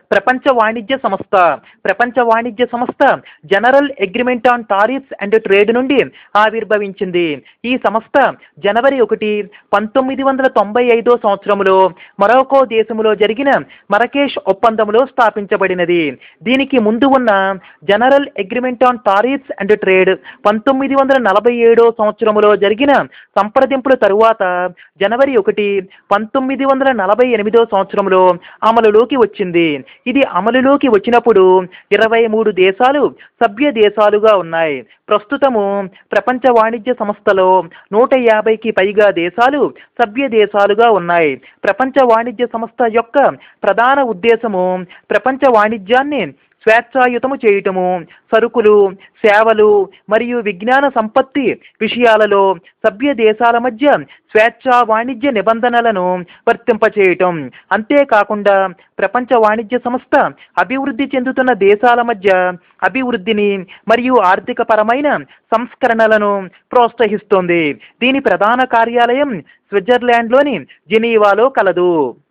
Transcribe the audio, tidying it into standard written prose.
ప్రపంచ వాణిజ్య సంస్థ. ప్రపంచ వాణిజ్య సంస్థ general agreement on tariffs and trade నుండి ఆవిర్భవించింది. ఈ సంస్థ జనవరి 1, 1995 సంవత్సరంలో మొరాకో దేశంలో జరిగిన మరకేష్ ఒప్పందంలో స్థాపించబడినది. దీనికి ముందు ఉన్న general agreement on tariffs and trade 1947 సంవత్సరంలో జరిగిన సంప్రదింపుల తరువాత జనవరి 1, 1948 సంవత్సరంలో అమలులోకి వచ్చింది. ఇది అమలులోకి వచ్చినప్పుడు 23 దేశాలు సభ్య దేశాలుగా ఉన్నాయి. ప్రస్తుతము ప్రపంచ వాణిజ్య సంస్థలో 150కి పైగా దేశాలు సభ్య దేశాలుగా ఉన్నాయి. ప్రపంచ వాణిజ్య సంస్థ యొక్క ప్రధాన ఉద్దేశము ప్రపంచ వాణిజ్యాన్ని స్వేచ్ఛాయుతము చేయటము, సరుకులు, సేవలు మరియు విజ్ఞాన సంపత్తి విషయాలలో సభ్య దేశాల మధ్య స్వేచ్ఛా వాణిజ్య నిబంధనలను వర్తింపచేయటం. అంతేకాకుండా ప్రపంచ వాణిజ్య సంస్థ అభివృద్ధి చెందుతున్న దేశాల మధ్య అభివృద్ధిని మరియు ఆర్థికపరమైన సంస్కరణలను ప్రోత్సహిస్తోంది. దీని ప్రధాన కార్యాలయం స్విట్జర్లాండ్లోని జెనీవాలో కలదు.